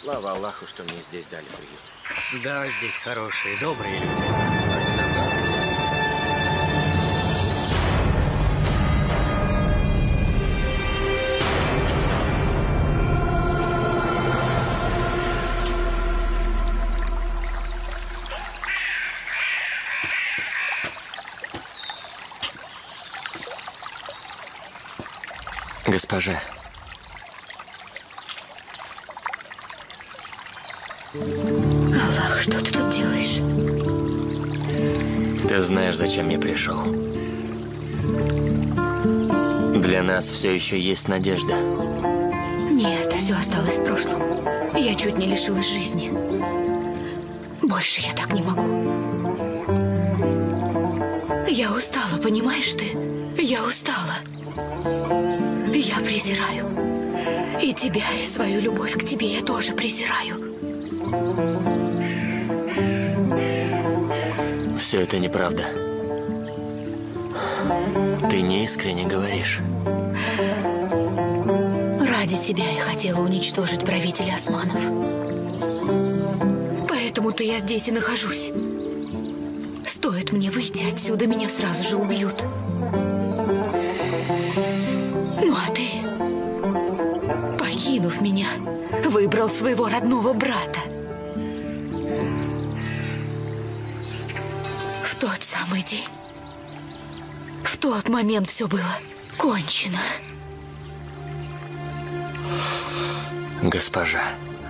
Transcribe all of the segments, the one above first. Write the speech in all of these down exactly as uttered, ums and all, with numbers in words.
Слава Аллаху, что мне здесь дали приют. Да, здесь хорошие, добрые люди. Госпожа. Аллах, что ты тут делаешь? Ты знаешь, зачем я пришел. Для нас все еще есть надежда. Нет, все осталось в прошлом. Я чуть не лишилась жизни. Больше я так не могу. Я устала, понимаешь ты? Я устала. Я презираю. И тебя, и свою любовь к тебе я тоже презираю. Все это неправда. Ты не искренне говоришь. Ради тебя я хотела уничтожить правителя османов. Поэтому-то я здесь и нахожусь. Стоит мне выйти отсюда, меня сразу же убьют. Ну а ты, покинув меня, выбрал своего родного брата. В тот самый день, в тот момент все было кончено. Госпожа.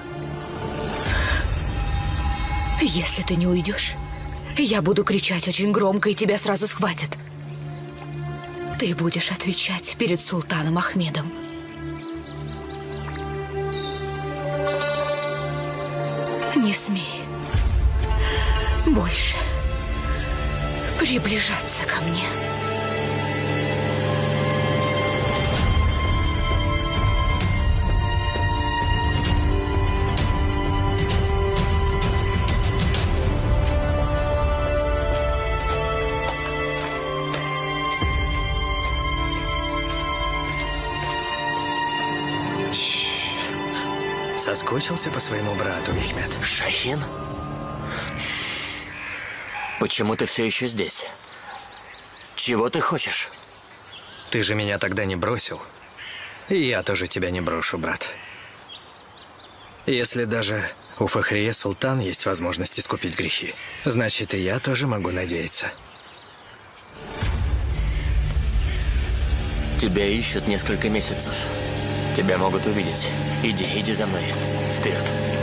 Если ты не уйдешь, я буду кричать очень громко, и тебя сразу схватят. Ты будешь отвечать перед султаном Ахмедом. Не смей больше приближаться ко мне. Соскучился по своему брату, Мехмед? Шахин? Почему ты все еще здесь? Чего ты хочешь? Ты же меня тогда не бросил. И я тоже тебя не брошу, брат. Если даже у Фахрие Султан есть возможность искупить грехи, значит, и я тоже могу надеяться. Тебя ищут несколько месяцев. Тебя могут увидеть. Иди, иди за мной. Вперед.